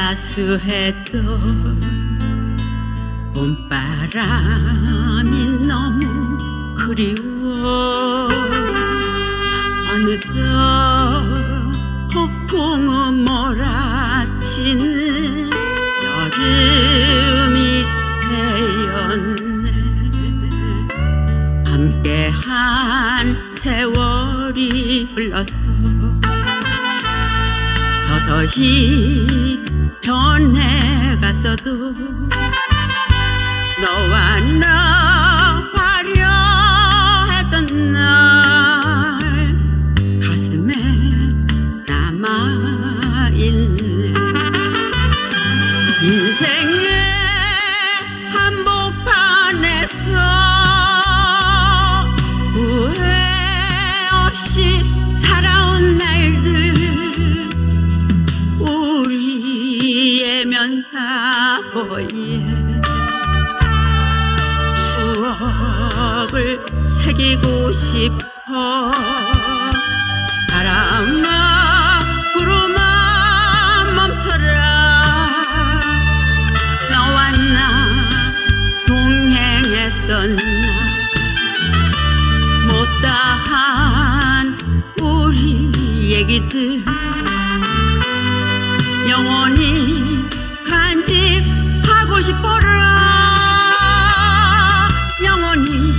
따스했던 봄바람이 너무 그리워. 어느덧 폭풍우 몰아치는 여름이 되었네. 함께한 세월이 흘러서 서서히 변해갔어도 너와 나 화려했던 날 가슴에 남아있네. 인생의 한복판에서 후회 없이 살아온 날들, 우리의 면사포에 추억을 새기고 싶어. 바람아 구름아 멈춰라. 너와 나 동행했던 날 못다한 우리 얘기들 영원히 간직하고 싶어라. 영원히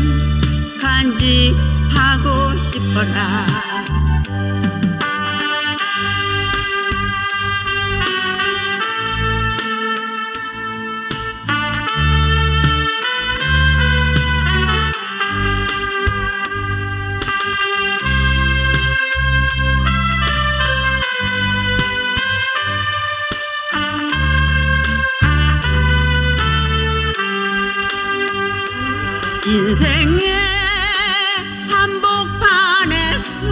간직하고 싶어라. 인생의 한복판에서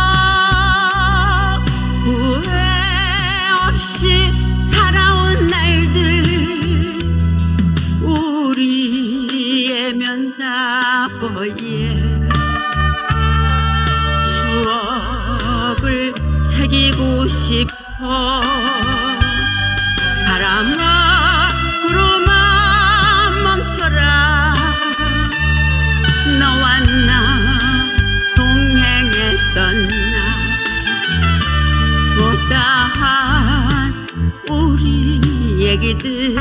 후회 없이 살아온 날들, 우리의 면사포에 추억을 새기고 싶어. 바람아 구름아 멈춰라. 너와 나 동행했던 날 못다한 우리 얘기들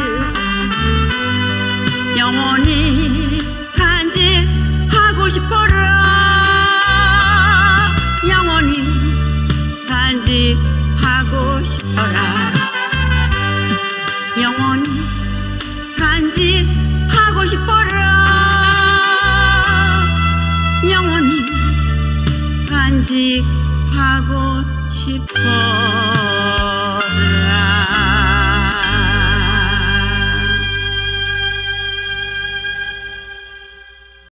영원히 간직하고 싶어라. 영원히 간직하고 싶어라. 영원히 간직하고 싶어라. 영원히 간직하고 싶어.